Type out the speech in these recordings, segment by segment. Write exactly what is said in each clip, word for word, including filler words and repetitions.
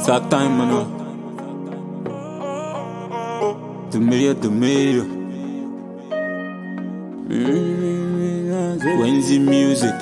It's our time, man. Tomato, tomato. Wednesday music.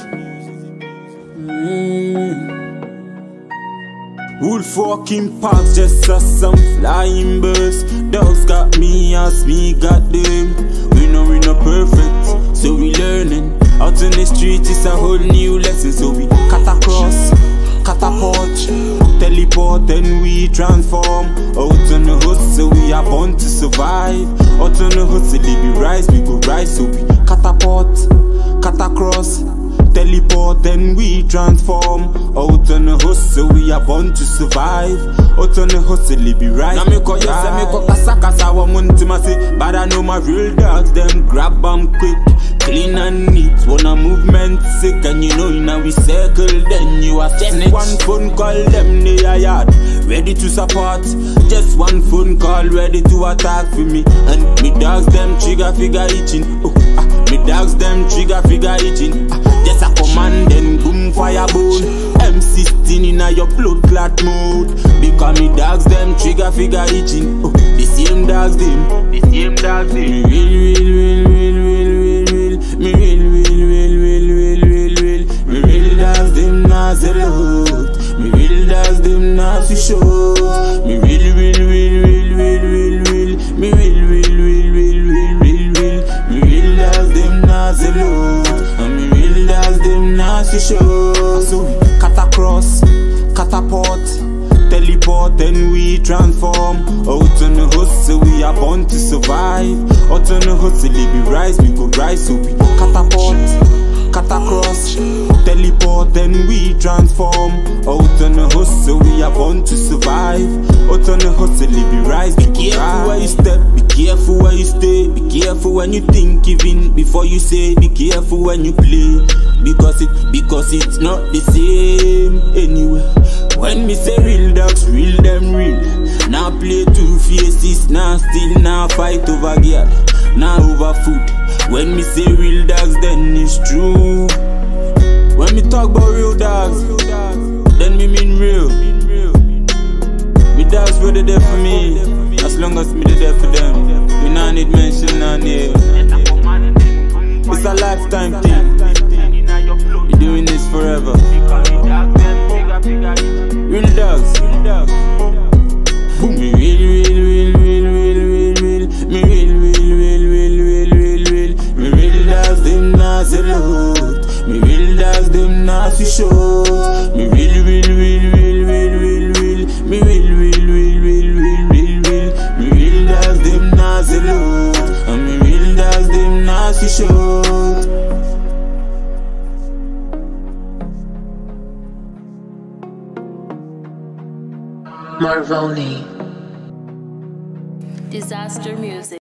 Wood fucking parks just as some flying birds. Dogs got me as me got them. We know we not perfect, so we learning. Out in the street it's a whole new lesson. So we cut across, catapult, teleport and we transform. Out on the hustle we are born to survive. Out on the hustle if we rise we go rise. So we catapult, cut across, teleport and we transform. Out on the hustle we are born to survive. Out on the hustle it be right. Now me call you say me call kasa kasa wa munti ma say. But I know my real dogs them grab them quick, clean and neat. Wanna movement sick and you know now we circle. Then you are just one phone call them they are yard ready to support. Just one phone call ready to attack for me. And me dogs them trigger figure itching. Oh, ah, me dogs them trigger figure itching. Ah, just a command then boom fire bone. M sixteen in a your blood clot mode. Because me dogs them trigger figure itching. Oh, the same dogs them, the same dogs them. Me real, real, real, real, real, real, me real, real, real, real, real, real, real. Me real dogs them not zealot. Me real dogs them not fi show. Me real, real, real, real, real, real, real. Me real, real, real, real, real, real, real. Me real dogs them not zealot. And me real dogs them not fi show. So we cut across, catapult, teleport and we transform. Out on the hustle we are born to survive. Out on the hustle if we rise we go rise. So we catapult, cut across, teleport and we transform. Out on the hustle we are born to survive. Out on the hustle if we rise we go rise. Be careful where you step, be careful where you stay. Be careful when you think even before you say. Be careful when you play, because it, because it's not the same anyway. When me say real dogs, real them real. Now play two faces, now still now fight over girl, now over food. When me say real dogs, then it's true. When me talk about real dogs, then me mean real. Me dogs were the there for me, as long as me the there for them. Me nah need mention nah name. It's a lifetime thing. You're doing this forever. Real dogs, real dogs. Boom. Me real, real, real, real, real, real, real. Me real, real, real, real, real, real, real. Me real dogs them not zealot. Me real dogs them not fi show. Me real, real, real, real, real, real, real. Me real, real, real, real, real, real, real. Me real dogs them not zealot. And me real dogs them not fi show. Marvoni. Disaster music.